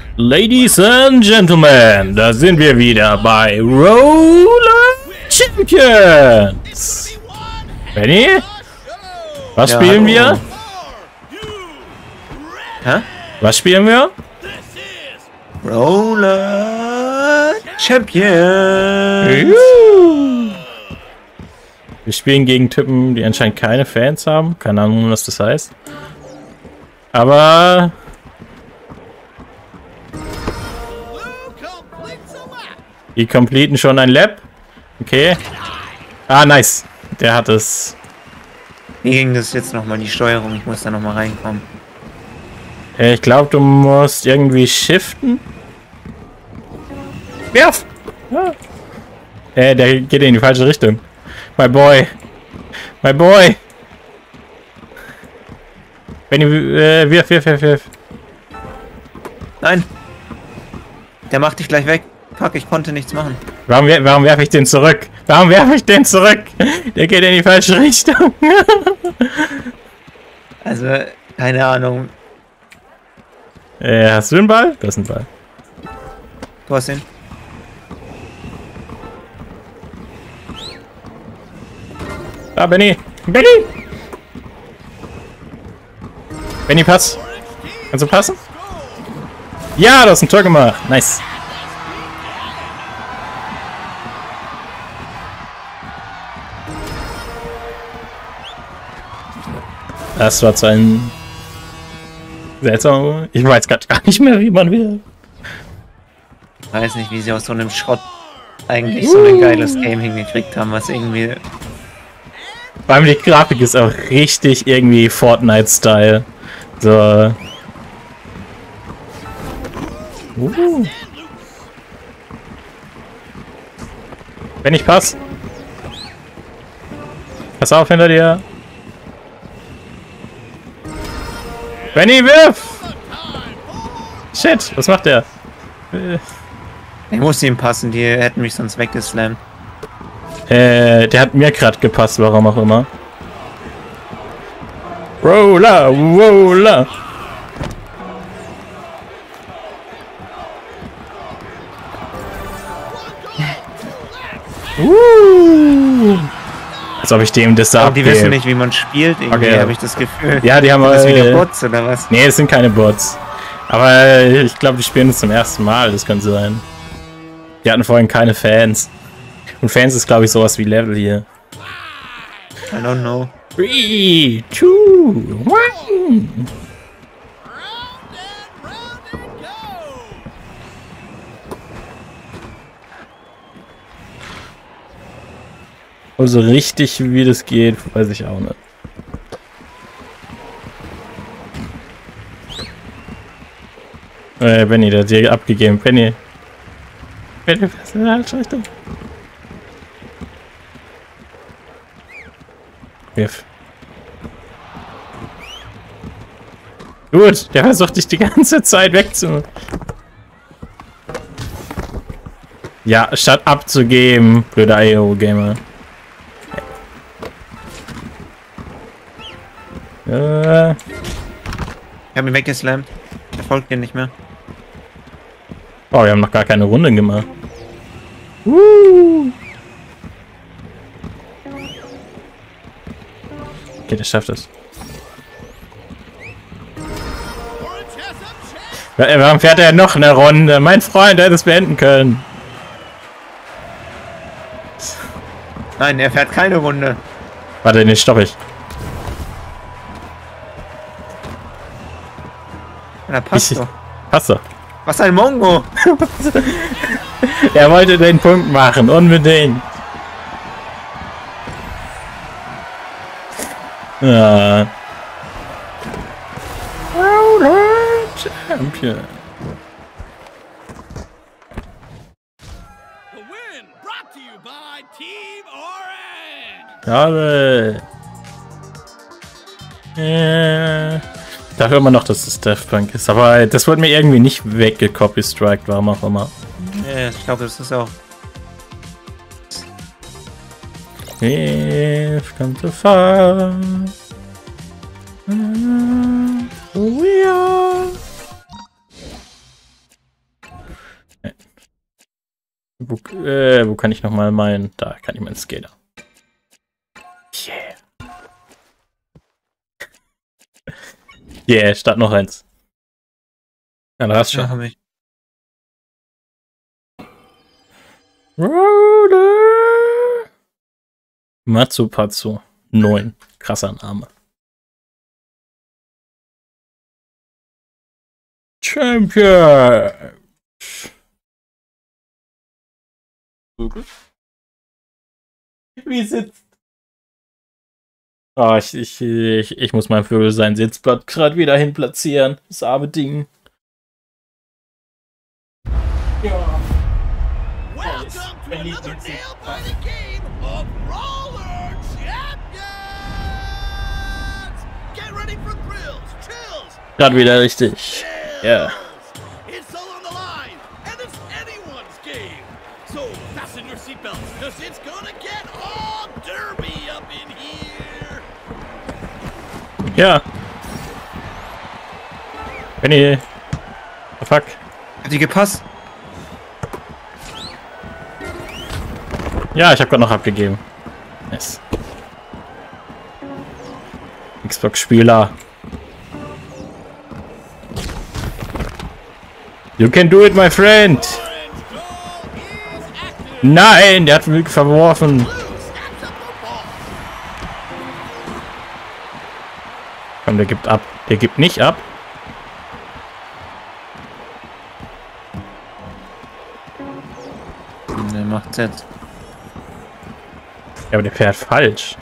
Ladies and Gentlemen, da sind wir wieder bei Roller Champions. Benny? Was spielen wir? Hä? Was spielen wir? Roller Champions. Wir spielen gegen Typen, die anscheinend keine Fans haben. Keine Ahnung, was das heißt. Aber... die completen schon ein Lab. Okay. Ah, nice. Der hat es. Wie ging das jetzt nochmal, die Steuerung? Ich muss da nochmal reinkommen. Ich glaube, du musst irgendwie shiften. Werf! Ja. Der geht in die falsche Richtung. My boy. My boy. Wenn wirf. Nein! Der macht dich gleich weg. Fuck, ich konnte nichts machen. Warum werfe ich den zurück? Warum werfe ich den zurück? Der geht in die falsche Richtung. Also, keine Ahnung. Hast du den Ball? Das ist ein Ball. Du hast ihn. Ah, Benny. Benny! Benny, pass. Kannst du passen? Ja, du hast ein Tor gemacht. Nice. Das war so ein seltsamer... Ich weiß gerade gar nicht mehr, wie man will. Ich weiß nicht, wie sie aus so einem Schrott eigentlich so ein geiles Game hingekriegt haben, was irgendwie... Vor allem die Grafik ist auch richtig irgendwie Fortnite-Style. So. Wenn ich pass. Pass auf hinter dir. Benny, wirf! Shit, was macht der? Ich musste ihm passen, die hätten mich sonst weggeslammt. Der hat mir gerade gepasst, warum auch immer. Roller! Als ob ich dem das da die wissen nicht, wie man spielt, irgendwie, okay, habe ich das Gefühl. Ja, die haben... das wieder Bots oder was? Nee, es sind keine Bots. Aber ich glaube, die spielen das zum ersten Mal, das kann sein. Die hatten vorhin keine Fans. Und Fans ist, glaube ich, sowas wie Level hier. I don't know. 3, 2, 1. Also richtig, wie das geht, weiß ich auch nicht. Benny, der hat dir abgegeben. Benny, was ist in der Richtung? Wirf. Gut, der versucht dich die ganze Zeit wegzumachen. Ja, statt abzugeben, blöder IO-Gamer. Ich hab ihn weggeslammt. Er folgt dir nicht mehr. Oh, wir haben noch gar keine Runde gemacht. Okay, der schafft es. Warum fährt er noch eine Runde? Mein Freund, der hätte es beenden können. Nein, er fährt keine Runde. Warte, den stopp ich. Na, passt doch. Passt doch. Was ein Mongo! Er wollte den Punkt machen, unbedingt. Ja. Champion. Jawohl. Da hört man noch, dass es Daft Punk ist. Aber das wurde mir irgendwie nicht weggecopy-striked, warum auch immer. Ja, ich glaube, das ist auch... We've come too far. We are. Wo kann ich nochmal meinen? Da kann ich meinen Skater. Yeah. Yeah, statt noch eins. Ja, da hast du schon. Ja, Matsupatsu 9. Krasser Name. Champion! Wie sitzt? Oh, ich muss mein Vögel sein Sitzblatt gerade wieder hin platzieren. Das arme Ding. Ja. Welcome to another nail-biting game of Roller Champions! Get ready for thrills, chills, Gerade wieder richtig. Ja. chills! It's all on the line, and it's anyone's game. So fasten your seatbelts, cause it's gonna get all derby up in here. Ja. Benny. Oh, fuck. hat die gepasst? Ja, ich habe gerade noch abgegeben. Nice. Xbox-Spieler. You can do it, my friend. Orange goal is active. Nein, der hat mich verworfen. Blue snaps up the ball. Komm, der gibt ab. Der gibt nicht ab. Der macht's jetzt. Ja, aber der fährt falsch.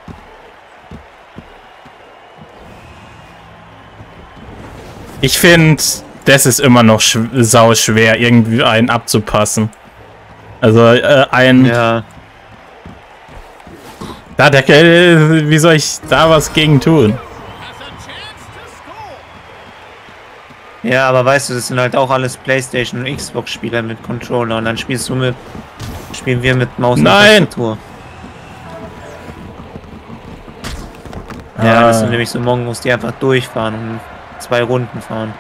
Ich finde, das ist immer noch sau schwer, irgendwie einen abzupassen. Also, Ja. Da, wie soll ich da was gegen tun? Has a chance to score. Ja, aber weißt du, das sind halt auch alles PlayStation und Xbox-Spieler mit Controller und dann spielen wir mit Maus und Nein! Tastatur. Ja, das Ah. sind nämlich so Mongos, die einfach durchfahren und 2 Runden fahren.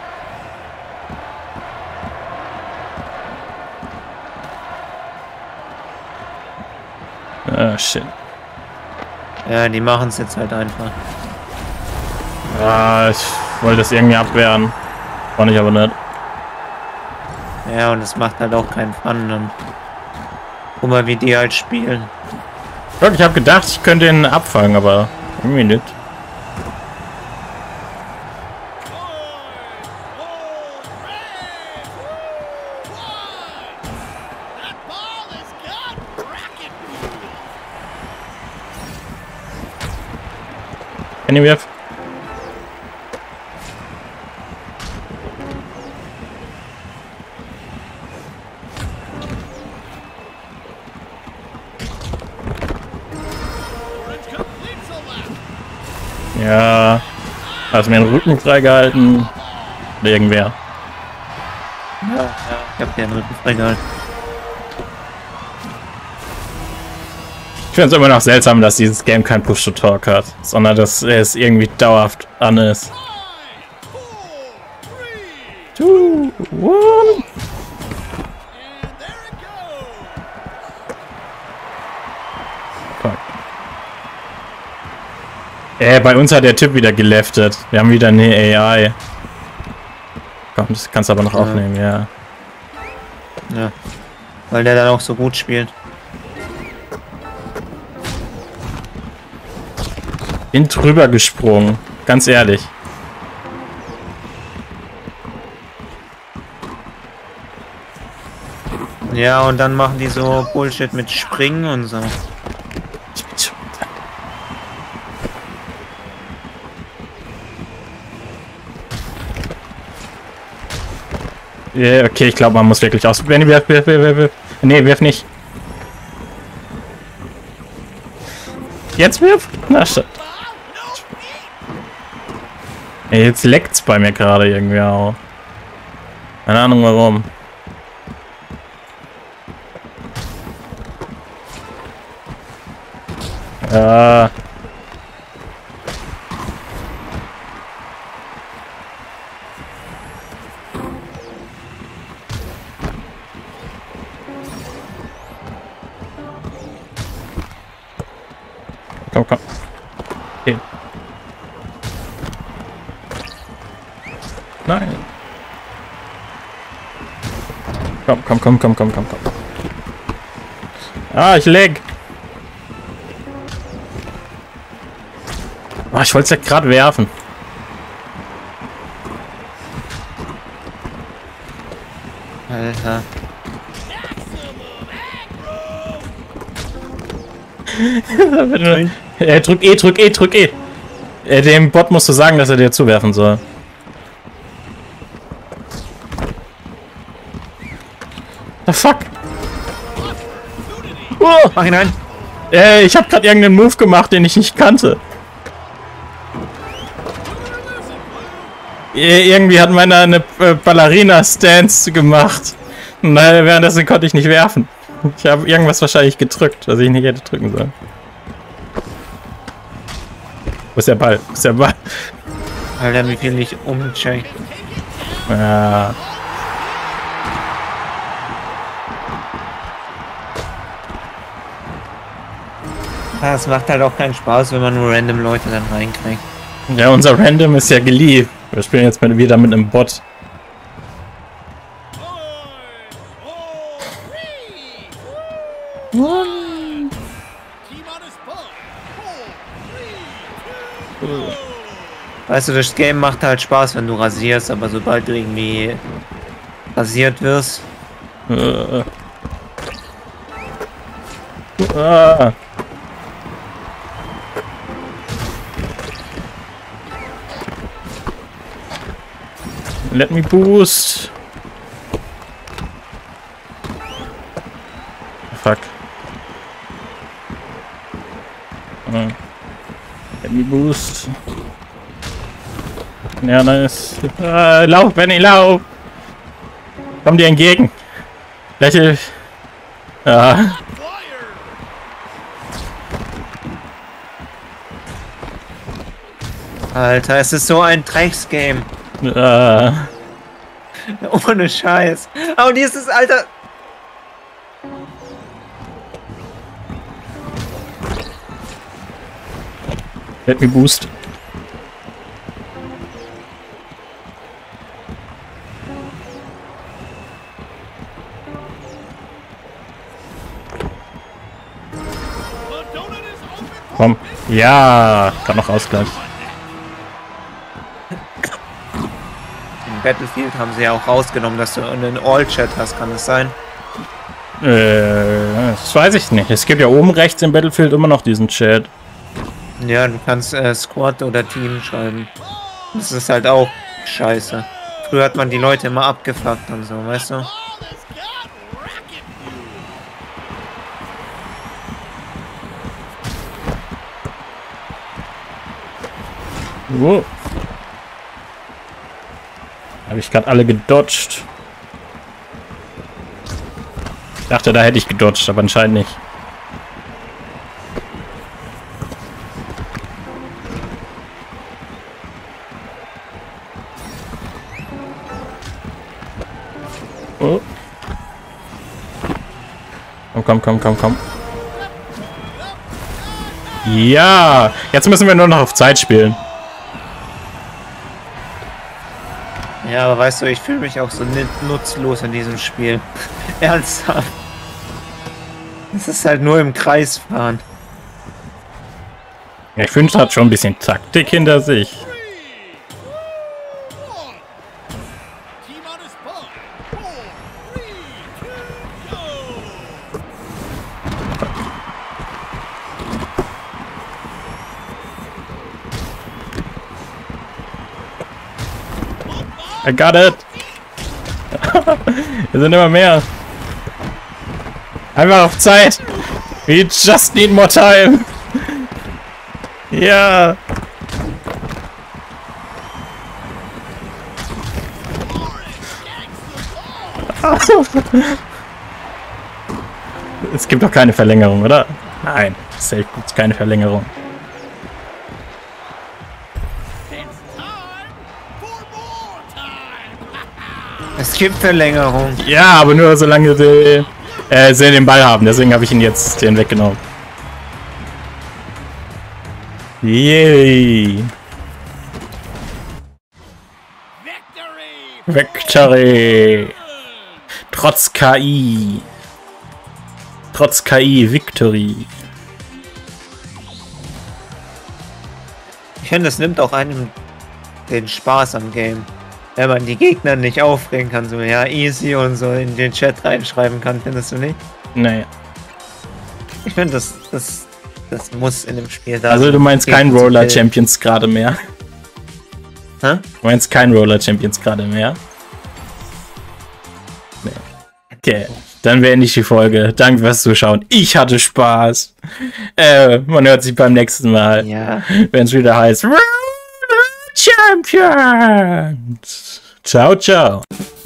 Ah, shit. Ja, die machen es jetzt halt einfach. Ah, ich wollte das irgendwie abwehren. Konnte ich aber nicht. Ja, und es macht halt auch keinen Fun dann. Guck mal, wie die halt spielen. Gott, ich habe gedacht, ich könnte ihn abfangen, aber irgendwie nicht. That ball has got bracket fuel. Penny wirf. Orange completes a lap. Ja. Hast mir den Rücken freigehalten. Oder irgendwer. Ja, ich hab den Rücken freigehalten. Ich finde es immer noch seltsam, dass dieses Game kein Push-to-Talk hat, sondern dass es irgendwie dauerhaft an ist. 5, 4, 3, 2, 1. and there it goes. Fuck. Bei uns hat der Typ wieder geleftet. Wir haben wieder eine AI. Komm, das kannst du aber noch Ja. aufnehmen, ja. Ja. Weil der dann auch so gut spielt. Bin drüber gesprungen, ganz ehrlich. Ja, und dann machen die so Bullshit mit Springen und so. Ich bin schon wieder. Ja, okay, ich glaube, man muss wirklich aus. Benny, wirf. Nee, wirf nicht. Jetzt wirf? Na, shit. Ey, jetzt leckt's bei mir gerade irgendwie auch. Keine Ahnung warum. Ja. Komm, komm. Okay. Nein. Komm, komm, komm, komm, komm, komm, komm. Ah, ich lag. Oh, ich wollte es ja gerade werfen. Alter. Drück E, drück E, drück E. Dem Bot musst du sagen, dass er dir zuwerfen soll. The fuck? Oh, Mach ihn rein. ich habe gerade irgendeinen Move gemacht, den ich nicht kannte. Irgendwie hat meiner eine Ballerina-Stance gemacht. Und währenddessen konnte ich nicht werfen. Ich habe irgendwas wahrscheinlich gedrückt, was ich nicht hätte drücken sollen. Wo ist der Ball? Wo ist der Ball? Alter, wie viel ich umcheck. Ja. Es macht halt auch keinen Spaß, wenn man nur random Leute dann reinkriegt. Ja, unser Random ist ja geliebt. Wir spielen jetzt wieder mit einem Bot. Weißt du, das Game macht halt Spaß, wenn du rasierst, aber sobald du irgendwie rasiert wirst. Let me boost. Fuck. Let me boost. Ja, nice. Lauf, Benny, lauf! Komm dir entgegen. Lächel. Ja. Alter, es ist so ein Drecksgame. Ohne Scheiß. Oh, dieses Alter. Let me boost. Komm. Ja, kann noch Ausgleich. Im Battlefield haben sie ja auch rausgenommen, dass du einen All-Chat hast, kann das sein? Das weiß ich nicht. Es gibt ja oben rechts im Battlefield immer noch diesen Chat. Ja, du kannst Squad oder Team schreiben. Das ist halt auch scheiße. Früher hat man die Leute immer abgefuckt und so, weißt du? Wow. Habe ich gerade alle gedodged. Ich dachte, da hätte ich gedodged, aber anscheinend nicht. Oh. Komm, komm, komm, komm. Ja, jetzt müssen wir nur noch auf Zeit spielen. Ja, aber weißt du, ich fühle mich auch so nutzlos in diesem Spiel. Ernsthaft. Es ist halt nur im Kreis fahren. Ja, ich finde, es hat schon ein bisschen Taktik hinter sich. I got it! Wir sind immer mehr. Einfach auf Zeit. We just need more time. Ja. Es gibt doch keine Verlängerung, oder? Nein, safe gibt's keine Verlängerung. Es gibt Verlängerung. Ja, aber nur solange sie den Ball haben. Deswegen habe ich ihn jetzt den weggenommen. Yay! Victory! Trotz KI! Trotz KI, Victory! Ich finde, es nimmt auch einem den Spaß am Game. Wenn man die Gegner nicht aufregen kann, so ja, easy und so in den Chat reinschreiben kann, findest du nicht? Naja. Ich finde, das muss in dem Spiel da Also sein. du meinst kein Roller Champions gerade mehr? Hä? Du meinst kein Roller Champions gerade mehr? Nee. Okay, dann beende ich die Folge. Danke fürs Zuschauen. Ich hatte Spaß. Man hört sich beim nächsten Mal. Ja. Wenn es wieder heißt Roller Champions. Ciao, ciao.